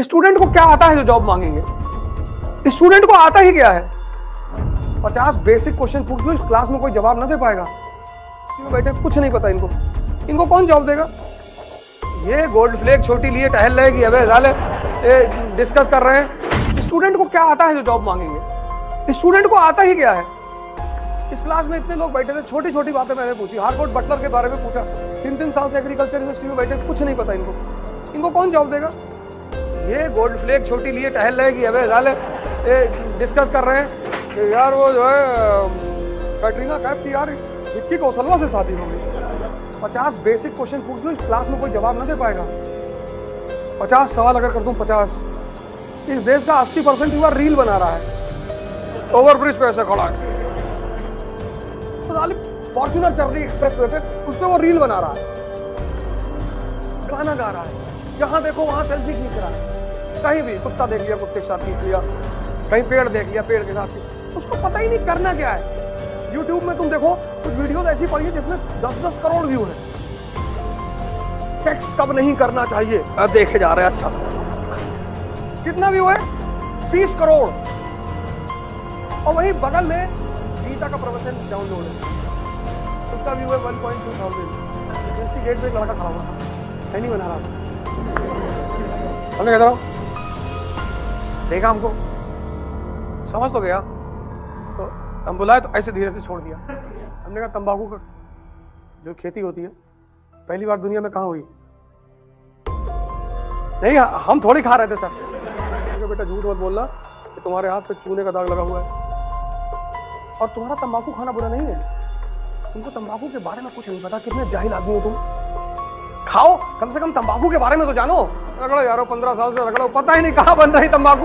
Student को क्या आता है जो जॉब मांगेंगे? स्टूडेंट को आता ही क्या है? 50 बेसिक क्वेश्चन पूछ लो, इस क्लास में कोई जवाब ना दे पाएगा। बैठे कुछ नहीं पता इनको, इनको कौन जॉब देगा? ये गोल्ड फ्लैग छोटी लिए टहल रहे कि अबे साले डिस्कस कर रहे हैं। स्टूडेंट को क्या आता है जो जॉब मांगेंगे? स्टूडेंट को आता ही क्या है? इस क्लास में इतने लोग बैठे थे, छोटी छोटी बातें मैंने पूछी, हार्वर्ड बटलर के बारे में पूछा, 3-3 साल से एग्रीकल्चर यूनिवर्सिटी में बैठे, कुछ नहीं पता इनको कौन जॉब देगा? ये गोल्ड फ्लैग छोटी लिए टहल रहे कि अबे साले डिस्कस कर रहे हैं कि यार वो जो है कैटरीना कैफ थी यार, विक्की कौशलवा से शादी हो गई। 50 बेसिक क्वेश्चन पूछ लो, इस क्लास में कोई जवाब ना दे पाएगा। 50 सवाल अगर कर दूं, 50, इस देश का 80% युवा रील बना रहा है। ओवरब्रिज पे ऐसे खड़ा है, फॉर्च्यूनर चल रही एक्सप्रेस वे पे, उस पे वो रील बना रहा है, गाना गा रहा है, जहां देखो वहां सेल्फी खींच रहा है। कहीं भी कुत्ता देख लिया, कुत्ते के साथ खींच लिया, कहीं पेड़ देख लिया, पेड़ के साथ, उसको पता ही नहीं करना क्या है। YouTube में तुम देखो कुछ वीडियोस ऐसी पड़ी है जिसमें 10-10 करोड़ व्यू है। सेक्स कब नहीं करना चाहिए देखे जा रहे हैं। अच्छा, कितना व्यू है? 20 करोड़। और वही बगल में गीता का प्रवचन डाउनलोड है, उसका व्यू है 1.2 थाउजेंड। गेट पे एक लड़का खड़ा हुआ था, नहीं बना रहा था, हमने कहता रहा देखा, हमको समझ तो गया, तो हम बुलाए तो ऐसे धीरे से छोड़ दिया। हमने कहा तंबाकू का जो खेती होती है पहली बार दुनिया में कहाँ हुई? नहीं, हम थोड़ी खा रहे थे सर। बेटा झूठ मत बोलना कि तुम्हारे हाथ पे चूने का दाग लगा हुआ है, और तुम्हारा तंबाकू खाना बुरा नहीं है। तुमको तंबाकू के बारे में कुछ नहीं पता, कितने जाहिल आदमी हो तुम। खाओ, कम से कम तंबाकू के बारे में तो जानो। रगड़ो यारो, 15 साल से रगड़ो, पता ही नहीं कहाँ बन रही तंबाकू।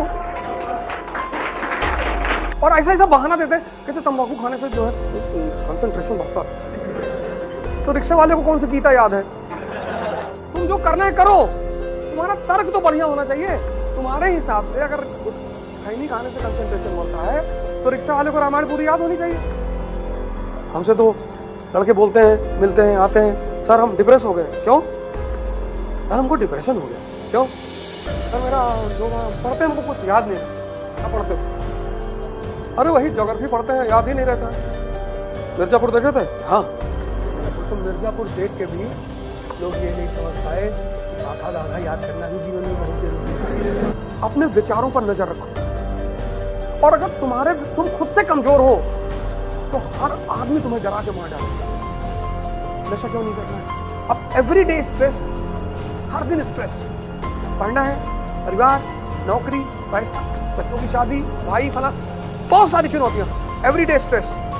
और ऐसा बहाना देते कहते तंबाकू खाने से जो है कंसंट्रेशन बढ़ता है। तो रिक्शा वाले को कौन सी गीता याद है? तुम जो करना है करो, तुम्हारा तर्क तो बढ़िया होना चाहिए। तुम्हारे हिसाब से अगर खैनी खाने से कंसंट्रेशन बढ़ता है तो रिक्शा वाले को रामायण पूरी याद होनी चाहिए। हमसे तो लड़के बोलते हैं, मिलते हैं, आते हैं, सर हम डिप्रेस हो गए। क्यों सर? हमको डिप्रेशन हो गया। क्यों सर? मेरा जो पढ़ते हैं हमको कुछ याद नहीं है। क्या पढ़ते हो? अरे वही ज्योग्राफी पढ़ते हैं, याद ही नहीं रहता। मिर्जापुर देखे थे? हाँ। तो मिर्जापुर देख के भी लोग ये नहीं समझ पाए आधा आधा याद करना ही जीवन में बहुत जरूरी है। अपने विचारों पर नजर रखो, और अगर तुम खुद से कमजोर हो तो हर आदमी तुम्हें डरा के मार डालेगा। नशा क्यों नहीं करना है? अब एवरीडे स्ट्रेस, हर दिन स्ट्रेस, पढ़ना है, परिवार, नौकरी, पैसा, बच्चों की शादी, भाई, फला, बहुत सारी चुनौतियां, एवरीडे स्ट्रेस।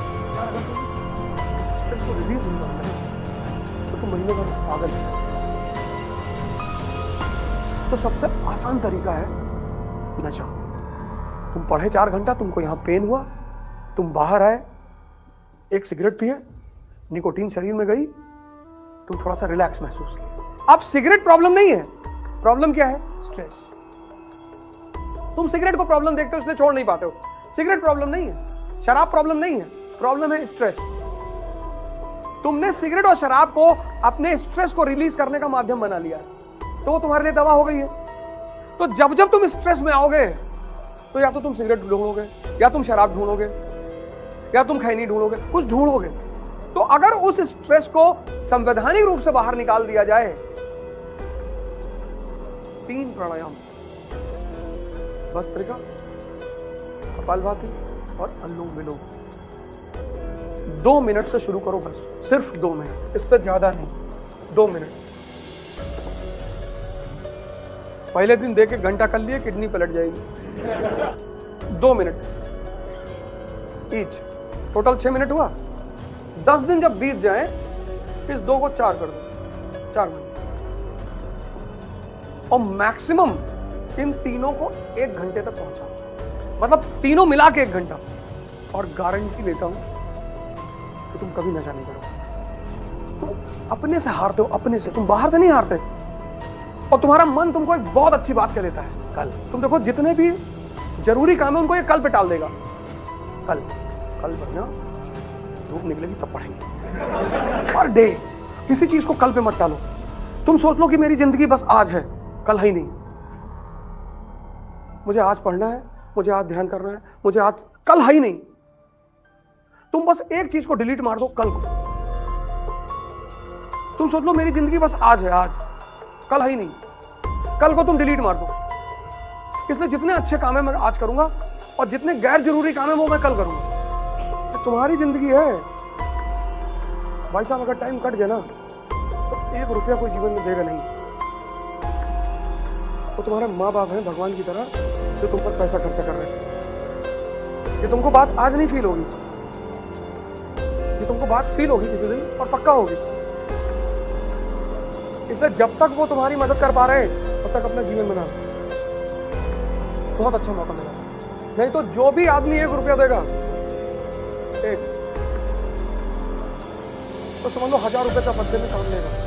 स्ट्रेस को रिलीज नहीं करना है तो तुम महीने भर पागल है। तो सबसे आसान तरीका है नशा। तुम पढ़े 4 घंटा, तुमको यहां पेन हुआ, तुम बाहर आए, एक सिगरेट पिए, निकोटीन शरीर में गई, तुम थोड़ा सा रिलैक्स महसूस किया। अब सिगरेट प्रॉब्लम नहीं है, प्रॉब्लम क्या है? स्ट्रेस। तुम सिगरेट को प्रॉब्लम देखते हो इसलिए छोड़ नहीं पाते हो। सिगरेट प्रॉब्लम नहीं है, शराब प्रॉब्लम नहीं है, प्रॉब्लम है स्ट्रेस। तुमने सिगरेट और शराब को अपने स्ट्रेस को रिलीज करने का माध्यम बना लिया, तो वो तुम्हारे लिए दवा हो गई है। तो जब जब तुम स्ट्रेस में आओगे तो या तो तुम सिगरेट ढूंढोगे, या तुम शराब ढूंढोगे, या तुम खैनी ढूंढोगे, कुछ ढूंढोगे। तो अगर उस स्ट्रेस को संवैधानिक रूप से बाहर निकाल दिया जाए, 3 प्राणायाम, भस्त्रिका, कपालभाति और अनुलोम विलोम, 2 मिनट से शुरू करो, बस सिर्फ 2 मिनट, इससे ज्यादा नहीं, 2 मिनट। पहले दिन देके घंटा कर लिए, किडनी पलट जाएगी। 2 मिनट ईच, टोटल 6 मिनट हुआ। 10 दिन जब बीत जाए, इस 2 को 4 कर दो, 4 मिनट। और मैक्सिमम इन तीनों को 1 घंटे तक पहुंचा, मतलब तीनों मिला के 1 घंटा। और गारंटी देता हूं कि तुम कभी नशा नहीं करोगे। तुम अपने से हारते हो, अपने से, तुम बाहर से नहीं हारते। और तुम्हारा मन तुमको एक बहुत अच्छी बात कह देता है, कल। तुम देखो जितने भी जरूरी काम है उनको ये कल पे टाल देगा। कल बढ़िया धूप निकलेगी तब पढ़ेंगे। पर डे किसी चीज को कल पे मत टालो। तुम सोच लो कि मेरी जिंदगी बस आज है, कल है ही नहीं। मुझे आज पढ़ना है, मुझे आज ध्यान करना है, मुझे आज, कल है ही नहीं। तुम बस एक चीज को डिलीट मार दो, कल को। तुम सोच लो मेरी जिंदगी बस आज है, आज, कल है ही नहीं। कल को तुम डिलीट मार दो। इसलिए जितने अच्छे काम है मैं आज करूंगा और जितने गैर जरूरी काम है वो मैं कल करूंगा। तो तुम्हारी जिंदगी है भाई साहब। अगर टाइम कट गया ना तो 1 रुपया कोई जीवन में देगा नहीं। तो तुम्हारे माँ बाप हैं भगवान की तरह जो तुम पर पैसा खर्चा कर रहे हैं। ये तुमको बात आज नहीं फील होगी, ये तुमको बात फील होगी किसी दिन और पक्का होगी। इसलिए जब तक वो तुम्हारी मदद कर पा रहे हैं तब तक अपना जीवन बना। बहुत अच्छा मौका मिला। नहीं तो जो भी आदमी 1 रुपया देगा, एक, तो समझ लो 1000 रुपए का बदले में काम लेगा।